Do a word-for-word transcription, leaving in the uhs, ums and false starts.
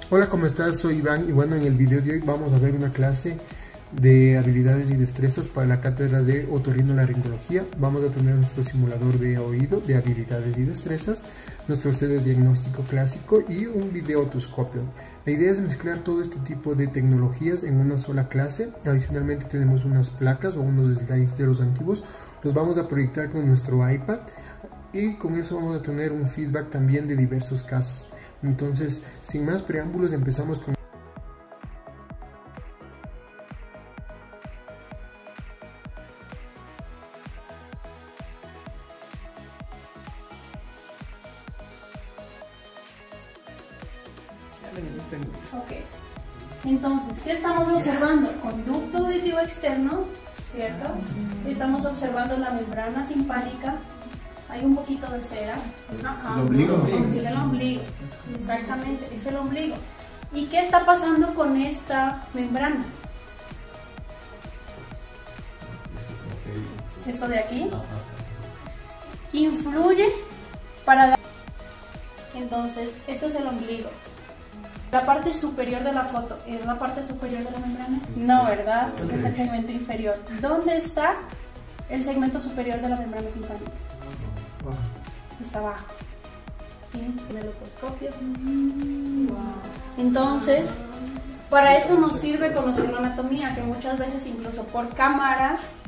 Hola, ¿cómo estás? Soy Iván y bueno, en el video de hoy vamos a ver una clase de habilidades y destrezas para la cátedra de otorrinolaringología. Vamos a tener nuestro simulador de oído de habilidades y destrezas, nuestro C D diagnóstico clásico y un videootoscopio. La idea es mezclar todo este tipo de tecnologías en una sola clase. Adicionalmente tenemos unas placas o unos slides de los antiguos, los vamos a proyectar con nuestro iPad y con eso vamos a tener un feedback también de diversos casos. Entonces, sin más preámbulos, empezamos con Ok, entonces, ¿qué estamos observando? Conducto auditivo externo, ¿cierto? Estamos observando la membrana timpánica. Hay un poquito de cera. Ajá. El ombligo. Es el ombligo, exactamente, es el ombligo. ¿Y qué está pasando con esta membrana? Esto de aquí influye para dar. Entonces, este es el ombligo. La parte superior de la foto, ¿es la parte superior de la membrana? No, ¿verdad? Es el segmento inferior. ¿Dónde está el segmento superior de la membrana timpánica? Está abajo. ¿Sí? En el otoscopio. Entonces, para eso nos sirve conocer la anatomía, que muchas veces incluso por cámara